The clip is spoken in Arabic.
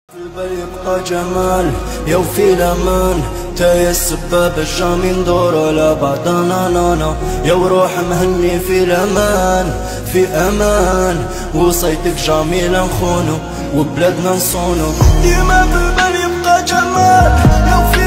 في البال يبقى جمال يا وفي الامان تايا السباب الجامي ندور على بعضنا نانا يا وروح مهني في الامان في امان وصيتك جميل نخونو وبلادنا نصونو ديما في البال يبقى جمال يا وفي